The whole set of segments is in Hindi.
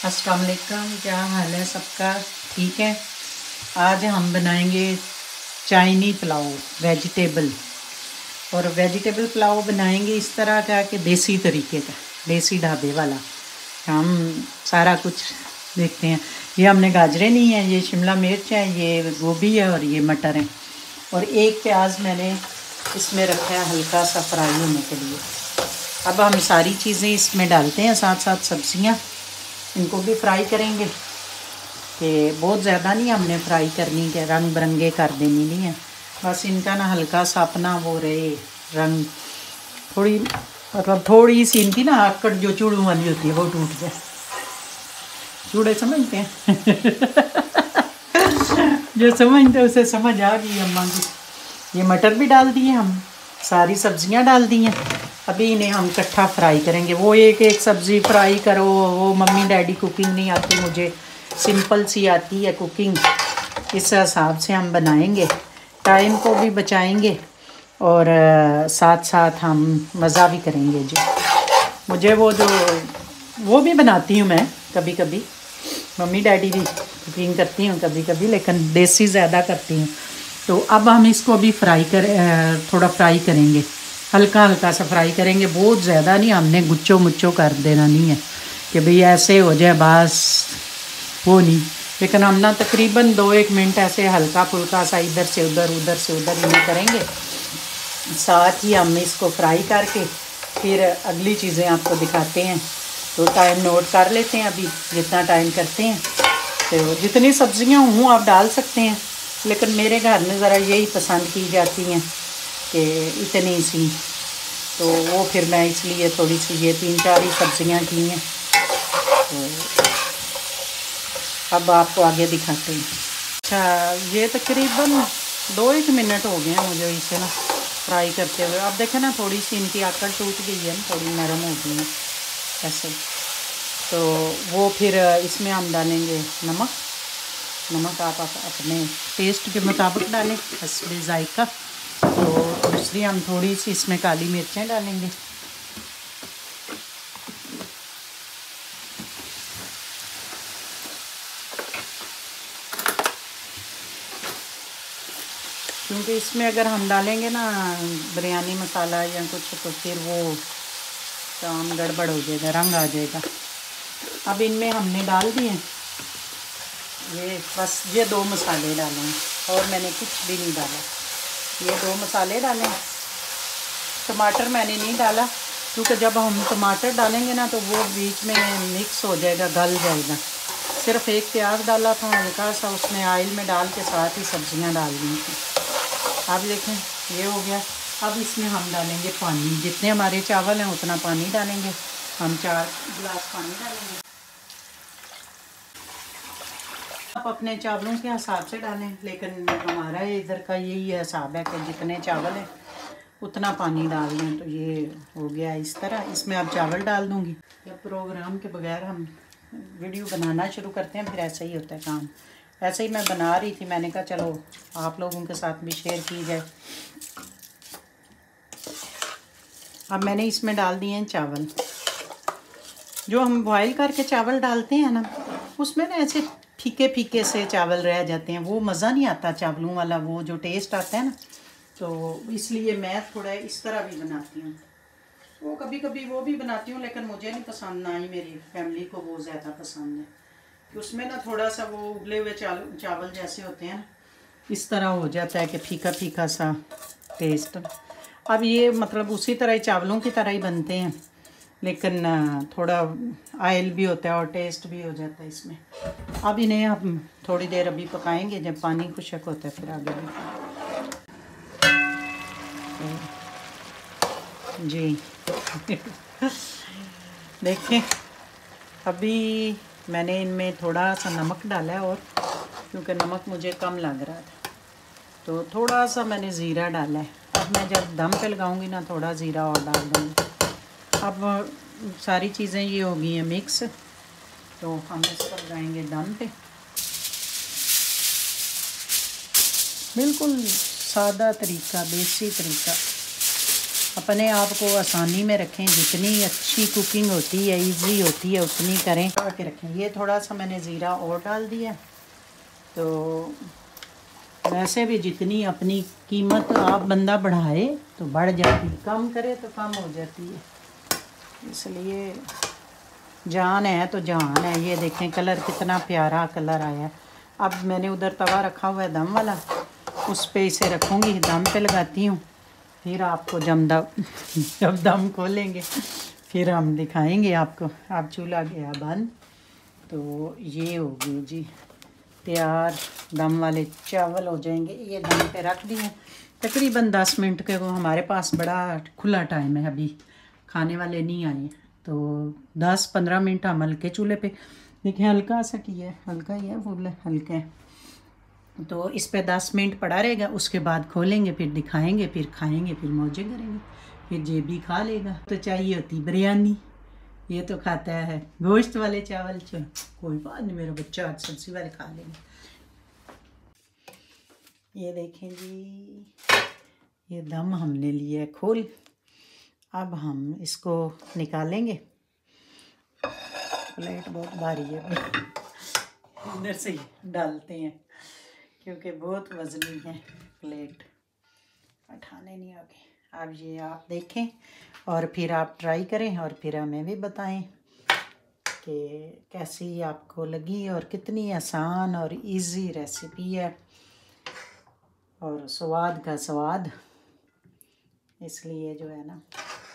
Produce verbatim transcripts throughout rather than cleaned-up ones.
अस्सलाम वालेकुम, क्या हाल है सबका? ठीक है। आज हम बनाएंगे चाइनी पुलाव वेजिटेबल। और वेजिटेबल पुलाव बनाएंगे इस तरह का कि देसी तरीके का, देसी ढाबे वाला। हम सारा कुछ देखते हैं। ये हमने गाजरें ली हैं, ये शिमला मिर्च है, ये गोभी है और ये मटर है। और एक प्याज मैंने इसमें रखा है हल्का सा फ्राई होने के लिए। अब हम सारी चीज़ें इसमें डालते हैं, साथ साथ सब्जियां इनको भी फ्राई करेंगे। कि बहुत ज़्यादा नहीं हमने फ्राई करनी, के रंग बिरंगे कर देनी नहीं है, बस इनका ना हल्का सा अपना वो रहे रंग, थोड़ी मतलब थोड़ी सी इनकी ना आकड़ जो चूड़ों वाली होती है वो टूट जाए। चूड़े समझते हैं जो समझते हैं उसे समझ आ गई अम्मा की। ये मटर भी डाल दिए, हम सारी सब्जियां डाल दी हैं। अभी इन्हें हम इकट्ठा फ्राई करेंगे। वो एक एक सब्ज़ी फ्राई करो, वो मम्मी डैडी कुकिंग नहीं आती, मुझे सिंपल सी आती है कुकिंग। इस हिसाब से हम बनाएंगे, टाइम को भी बचाएंगे और साथ साथ हम मज़ा भी करेंगे जी। मुझे वो जो वो भी बनाती हूँ मैं कभी कभी, मम्मी डैडी भी कुकिंग करती हूँ कभी कभी, लेकिन देसी ज़्यादा करती हूँ। तो अब हम इसको भी फ्राई कर थोड़ा फ्राई करेंगे, हल्का हल्का सा फ्राई करेंगे, बहुत ज़्यादा नहीं। हमने गुच्छो मुच्छो कर देना नहीं है कि भाई ऐसे हो जाए बस, वो नहीं। लेकिन हम ना तकरीबन दो एक मिनट ऐसे हल्का फुल्का सा इधर से उधर उधर से उधर इन्हें करेंगे। साथ ही हम इसको फ्राई करके फिर अगली चीज़ें आपको दिखाते हैं। तो टाइम नोट कर लेते हैं, अभी जितना टाइम करते हैं। तो जितनी सब्जियां हों आप डाल सकते हैं, लेकिन मेरे घर में ज़रा यही पसंद की जाती हैं कि इतनी सी, तो वो फिर मैं इसलिए थोड़ी सी ये तीन चार ही सब्जियां की हैं। तो अब आपको आगे दिखाते हैं। अच्छा, ये तकरीबन दो एक मिनट हो गए हैं मुझे इसे ना फ्राई करते हुए। अब देखें ना थोड़ी सी इनकी आकड़ टूट गई है, थोड़ी नरम हो गई है ऐसे। तो वो फिर इसमें हम डालेंगे नमक। नमक आप अपने टेस्ट के मुताबिक डालें, हस्बे जायका। तो दूसरी हम थोड़ी सी इसमें काली मिर्चें डालेंगे। क्योंकि इसमें अगर हम डालेंगे ना बिरयानी मसाला या कुछ, तो फिर वो काम गड़बड़ हो जाएगा, रंग आ जाएगा। अब इनमें हमने डाल दिए ये, बस ये दो मसाले डालें और मैंने कुछ भी नहीं डाला। ये दो मसाले डालें। टमाटर मैंने नहीं डाला क्योंकि जब हम टमाटर डालेंगे ना तो वो बीच में मिक्स हो जाएगा, गल जाएगा। सिर्फ एक प्याज डाला था हल्का सा, उसमें ऑयल में डाल के साथ ही सब्जियां डाल दी थी। आप देखें ये हो गया। अब इसमें हम डालेंगे पानी, जितने हमारे चावल हैं उतना पानी डालेंगे। हम चार गिलास पानी डालेंगे। आप अपने चावलों के हिसाब से डालें, लेकिन हमारा इधर का यही हिसाब है कि जितने चावल हैं उतना पानी डाल दें। तो ये हो गया इस तरह। इसमें अब चावल डाल दूँगी। जब प्रोग्राम के बगैर हम वीडियो बनाना शुरू करते हैं फिर ऐसा ही होता है काम। ऐसे ही मैं बना रही थी, मैंने कहा चलो आप लोगों के साथ भी शेयर की जाए। अब मैंने इसमें डाल दिए हैं चावल। जो हम बॉयल करके चावल डालते हैं ना, उसमें ना ऐसे फीके फीके से चावल रह जाते हैं, वो मज़ा नहीं आता चावलों वाला, वो जो टेस्ट आता है ना। तो इसलिए मैं थोड़ा इस तरह भी बनाती हूँ। वो कभी कभी वो भी बनाती हूँ, लेकिन मुझे नहीं पसंद, ना ही मेरी फैमिली को वो ज़्यादा पसंद है। कि उसमें ना थोड़ा सा वो उबले हुए चावल चावल जैसे होते हैं ना, इस तरह हो जाता है कि फीका फीका सा टेस्ट। अब ये मतलब उसी तरह ही चावलों की तरह ही बनते हैं, लेकिन थोड़ा ऑयल भी होता है और टेस्ट भी हो जाता है इसमें। अब इन्हें हम थोड़ी देर अभी पकाएंगे, जब पानी खुशक होता है फिर आगे भी जी देखें। अभी मैंने इनमें थोड़ा सा नमक डाला है, और क्योंकि नमक मुझे कम लग रहा था तो थोड़ा सा मैंने ज़ीरा डाला है। अब मैं जब दम पे लगाऊंगी ना थोड़ा ज़ीरा और डाल दूँगी। अब सारी चीज़ें ये हो गई हैं मिक्स, तो हम इसको लगाएंगे दम पे। बिल्कुल सादा तरीका, देसी तरीका। अपने आप को आसानी में रखें, जितनी अच्छी कुकिंग होती है, इजी होती है, उतनी करें के रखें। ये थोड़ा सा मैंने ज़ीरा और डाल दिया। तो वैसे भी जितनी अपनी कीमत आप बंदा बढ़ाए तो बढ़ जाती है, कम करे तो कम हो जाती है, इसलिए जान है तो जान है। ये देखें कलर कितना प्यारा कलर आया। अब मैंने उधर तवा रखा हुआ है दम वाला, उस पे इसे रखूँगी, दम पे लगाती हूँ, फिर आपको जम दम जब दम खोलेंगे फिर हम दिखाएंगे आपको। आप चूल्हा गया बंद। तो ये हो गई जी तैयार, दम वाले चावल हो जाएंगे। ये दम पे रख दिए तकरीबन दस मिनट के। वो हमारे पास बड़ा खुला टाइम है, अभी खाने वाले नहीं आए, तो दस पंद्रह मिनट हम हल्के चूल्हे पे, देखिए हल्का सा किया है, हल्का ही है, फुल हल्का है। तो इस पे दस मिनट पड़ा रहेगा, उसके बाद खोलेंगे, फिर दिखाएंगे, फिर खाएंगे, फिर मौजे करेंगे, फिर जे भी खा लेगा। तो चाहिए होती बिरयानी, ये तो खाता है गोश्त वाले चावल। चलो कोई बात नहीं, मेरा बच्चा आज सब्जी वाले खा लेंगे। ये देखें जी, ये दम हमने लिया है खोल। अब हम इसको निकालेंगे। प्लेट बहुत भारी है, इधर से ही डालते हैं क्योंकि बहुत वजनी है प्लेट, उठाने नहीं आगे। अब ये आप देखें और फिर आप ट्राई करें और फिर हमें भी बताएं कि कैसी आपको लगी और कितनी आसान और इजी रेसिपी है और स्वाद का स्वाद। इसलिए जो है ना,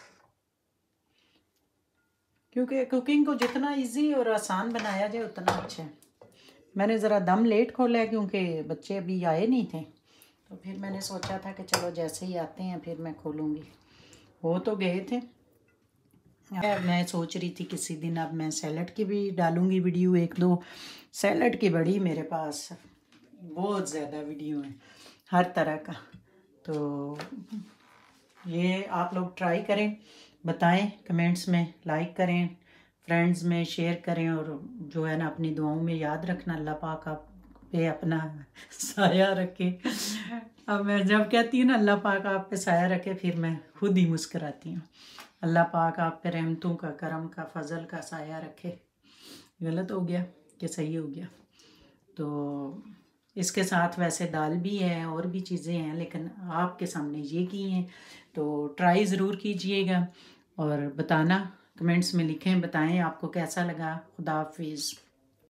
क्योंकि कुकिंग को जितना इजी और आसान बनाया जाए उतना अच्छा है। मैंने ज़रा दम लेट खोला है क्योंकि बच्चे अभी आए नहीं थे, तो फिर मैंने सोचा था कि चलो जैसे ही आते हैं फिर मैं खोलूँगी। वो तो गए थे। मैं सोच रही थी किसी दिन अब मैं सैलड की भी डालूँगी वीडियो, एक दो। सैलड की बड़ी मेरे पास बहुत ज़्यादा वीडियो है हर तरह का। तो ये आप लोग ट्राई करें, बताएं कमेंट्स में, लाइक करें, फ्रेंड्स में शेयर करें, और जो है ना अपनी दुआओं में याद रखना। अल्लाह पाक आप पे अपना साया रखे। अब मैं जब कहती हूँ ना अल्लाह पाक आप पे साया रखे, फिर मैं खुद ही मुस्कुराती हूँ। अल्लाह पाक आप पे रहमतों का, करम का, फजल का साया रखे। गलत हो गया कि सही हो गया? तो इसके साथ वैसे दाल भी है और भी चीज़ें हैं, लेकिन आपके सामने ये की हैं। तो ट्राई ज़रूर कीजिएगा और बताना, कमेंट्स में लिखें, बताएं आपको कैसा लगा। खुदा हाफिज़।